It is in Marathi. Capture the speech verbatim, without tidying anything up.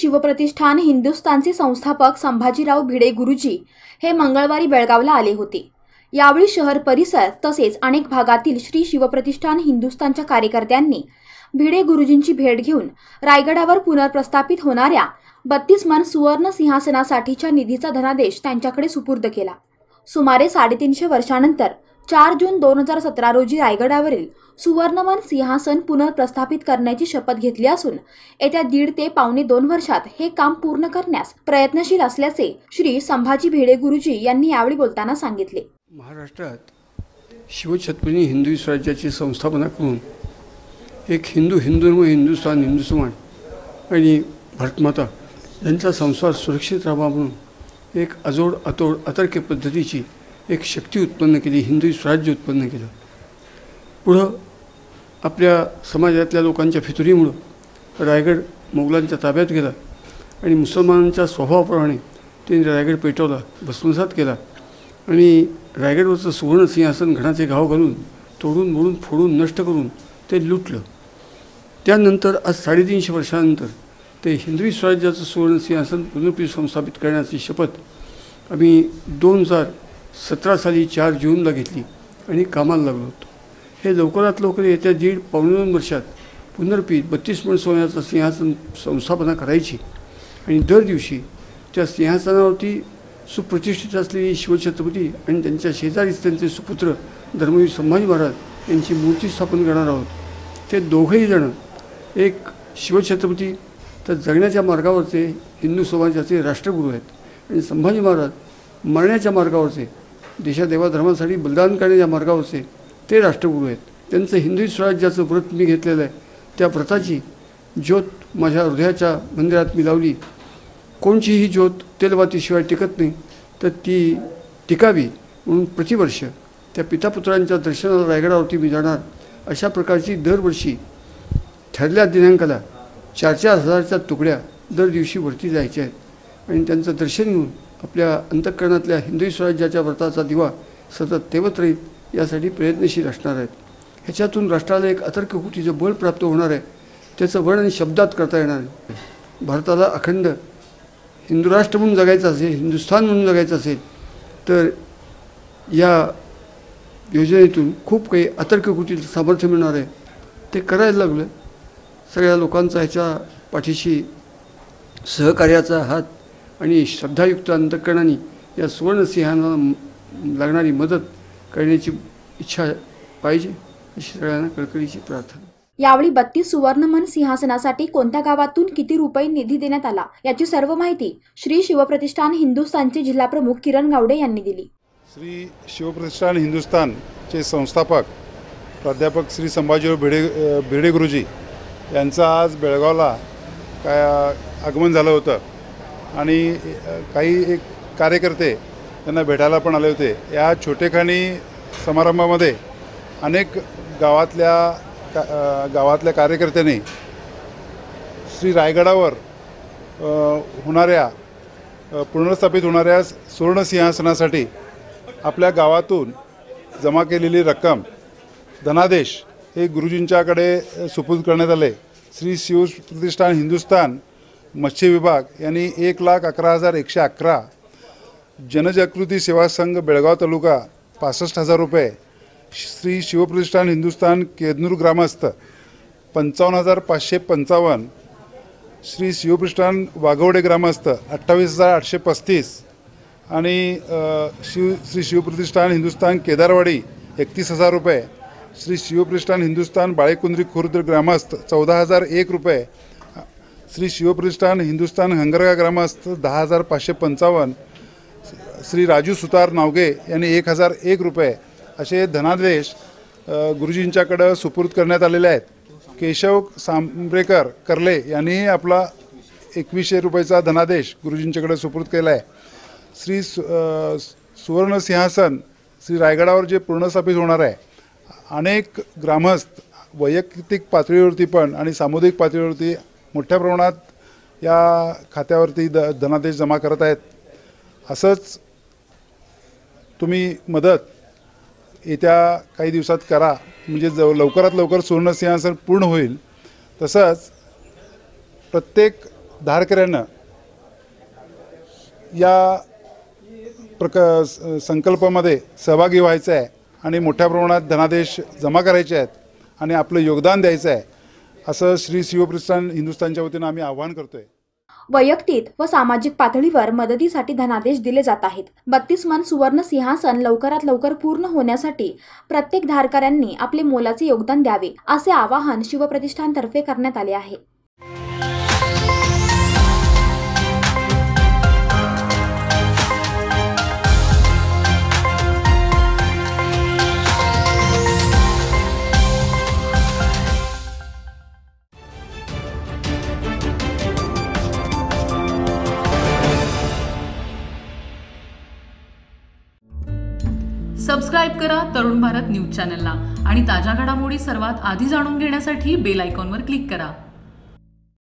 शिवप्रतिष्ठान हिंदुस्थानचे संस्थापक संभाजीराव भिडे गुरुजी हे मंगळवारी बेळगावला आले होते। यावेळी शहर परिसर तसेच अनेक भागातील श्री शिवप्रतिष्ठान हिंदुस्थानच्या कार्यकर्त्यांनी भिडे गुरुजींची भेट घेऊन रायगडावर पुनर्प्रस्थापित होणाऱ्या बत्तीस मन सुवर्ण सिंहासनासाठीच्या निधीचा धनादेश त्यांच्याकडे सुपूर्द केला। सुमारे साडेतीनशे वर्षांनंतर चार जून दोन हजार सतरा रोजी रायगडावरील सुवर्णमन सिंहासन पुनर्प्रस्थापित करण्याची शपथ घेतली असून येत्या दीड ते पावणे दोन वर्षात हे काम पूर्ण करण्यास प्रयत्नशील असल्याचे श्री संभाजी भिडे गुरुजी यांनी यावेळी बोलताना सांगितले। महाराष्ट्रात शिवछत्रपती हिंदवी स्वराज्याची संस्थापना करून एक हिंदू हिंदू हिंदुस्थान हिंदू समाज आणि भारतमाता यांचा संसार सुरक्षित राहावा म्हणून एक अजोड अतोड अतर्क्य पद्धतीची एक शक्ती उत्पन्न केली, हिंदवी स्वराज्य उत्पन्न केलं। पुढं आपल्या समाजातल्या लोकांच्या फितुरीमुळं रायगड मोगलांच्या ताब्यात गेला आणि मुसलमानांच्या स्वभावाप्रमाणे त्यांनी रायगड पेटवला, भस्मसात केला आणि रायगडवरचं सुवर्ण सिंहासन घणाचे घाव घालून तोडून मोडून फोडून नष्ट करून ते लुटलं। त्यानंतर आज साडेतीनशे वर्षानंतर ते हिंदवी स्वराज्याचं सुवर्ण सिंहासन पुनर्पी संस्थापित करण्याची शपथ आम्ही दोन हजार सतरा साली चार जूनला घेतली आणि कामाला लागलो होतो। हे लवकरात लवकर येत्या दीड पावणे दोन वर्षात पुनर्पी बत्तीस मन सोन्याचं सिंहासन संस्थापना करायची आणि दर दिवशी त्या सिंहासनावरती सुप्रतिष्ठित असलेली शिवछत्रपती आणि त्यांच्या शेजारीच त्यांचे सुपुत्र धर्मवीर संभाजी महाराज यांची मूर्ती स्थापन करणार आहोत। ते दोघेही जण एक शिवछत्रपती तर जगण्याच्या मार्गावरचे हिंदू समाजाचे राष्ट्रगुरू आहेत आणि संभाजी महाराज मरण्याच्या मार्गावरचे देशा देवाधर्मासाठी बलिदान करण्याच्या मार्गावरचे ते राष्ट्रगुरू आहेत। त्यांचं हिंदवी स्वराज्याचं व्रत मी घेतलेलं आहे। त्या व्रताची ज्योत माझ्या हृदयाच्या मंदिरात मी लावली। कोणतीही ज्योत तेलवातीशिवाय टिकत नाही, तर ती टिकावी म्हणून प्रतिवर्ष त्या पितापुत्रांच्या दर्शनाला रायगडावरती मी जाणार। अशा प्रकारची दरवर्षी ठरल्या दिनांकाला चार चार हजारच्या तुकड्या दर दिवशी वरती जायच्या आहेत आणि त्यांचं दर्शन घेऊन आपल्या अंतःकरणातल्या हिंदवी स्वराज्याच्या व्रताचा दिवा सतत तेवत राहील यासाठी प्रयत्नशील असणार आहेत। ह्याच्यातून राष्ट्राला एक अतर्ककुटीचं बळ प्राप्त होणार आहे, त्याचं वर्णन शब्दात करता येणार आहे। भारताला अखंड हिंदू राष्ट्र म्हणून जगायचं असेल, हिंदुस्थान म्हणून जगायचं असेल तर या योजनेतून खूप काही अतर्ककुटीचं सामर्थ्य मिळणार आहे। ते करायला लागलं। सगळ्या लोकांचा ह्याच्या पाठीशी सहकार्याचा हात आणि श्रद्धायुक्त अंतःकरणाने या सुवर्णसिंहांना लागणारी मदत करण्याची इच्छा पाहिजे अशी सगळ्यांना कळकळीची प्रार्थना। यावेळी बत्तीस सुवर्णमन सिंहासनासाठी कोणत्या गावातून किती रुपये निधी देण्यात आला याची सर्व माहिती श्री शिवप्रतिष्ठान हिंदुस्थानचे जिल्हाप्रमुख किरण गावडे यांनी दिली। श्री शिवप्रतिष्ठान हिंदुस्थानचे संस्थापक प्राध्यापक श्री संभाजीराव भिडे भिडे गुरुजी यांचं आज बेळगावला काय आगमन झालं होतं आणि काही एक कार्यकर्ते त्यांना भेटायला पण आले होते। या छोटेखानी समारंभामध्ये अनेक गावातल्या का गावातल्या कार्यकर्त्यांनी श्री रायगडावर होणाऱ्या पुनर्स्थापित होणाऱ्या सुवर्ण सिंहासनासाठी आपल्या गावातून जमा केलेली रक्कम धनादेश हे गुरुजींच्याकडे सुपूर्द करण्यात आले। श्री शिवप्रतिष्ठान हिंदुस्थान मत्स्य विभाग यांनी एक लाख अकरा हजार एकशे अकरा, जनजागृती सेवा संघ बेळगाव तालुका पासष्ट हजार रुपये, श्री शिवप्रतिष्ठान हिंदुस्थान केदनूर ग्रामस्थ पंचावन्न हजार पाचशे पंचावन्न, श्री शिवप्रतिष्ठान वाघवडे ग्रामस्थ अठ्ठावीस हजार आठशे पस्तीस आणि शिव श्री शिवप्रतिष्ठान हिंदुस्थान केदारवाडी एकतीस हजार रुपये, श्री शिवप्रतिष्ठान हिंदुस्थान बाळेकुंद्री खुर्द ग्रामस्थ चौदा हजार एक रुपये, श्री शिवप्रतिष्ठान हिंदुस्थान हंगरगा ग्रामस्थ दहा हजार पाचशे पंचावन्न, श्री राजू सुतार नावगे यांनी एक हजार एक रुपये असे धनादेश गुरुजींच्याकडं सुपूर्द करण्यात आलेले आहेत। केशव सांब्रेकर कर्ले यांनीही आपला एकवीसशे रुपयाचा धनादेश गुरुजींच्याकडे सुपूर्द केला आहे। श्री सुवर्ण सिंहासन श्री रायगडावर जे पुनर्स्थापित होणार आहे, अनेक ग्रामस्थ वैयक्तिक पातळीवरती पण आणि सामुदायिक पातळीवरती मोठ्या प्रमाणात या खात्यावरती द धनादेश जमा करत आहेत। असंच तुम्ही मदत येत्या काही दिवसात करा, म्हणजे ज लवकरात लवकर सुवर्ण सिंहासन पूर्ण होईल। तसंच प्रत्येक धारकऱ्यांना या प्रक संकल्पामध्ये सहभागी व्हायचं आहे आणि मोठ्या प्रमाणात धनादेश जमा करायचे आहेत आणि आपलं योगदान द्यायचं आहे असं श्री शिवप्रतिष्ठान हिंदुस्थानच्या वतीनं आम्ही आवाहन करतोय। वैयक्तिक व सामाजिक पातळीवर मदतीसाठी धनादेश दिले जात आहेत। बत्तीस मन सुवर्ण सिंहासन लवकरात लवकर पूर्ण होण्यासाठी प्रत्येक धारकऱ्यांनी आपले मोलाचे योगदान द्यावे असे आवाहन शिवप्रतिष्ठानतर्फे करण्यात आले आहे। सबस्क्राइब करा तरुण भारत न्यूज चॅनलला आणि ताज्या घडामोडी सर्वात आधी जाणून घेण्यासाठी बेल आयकॉनवर क्लिक करा।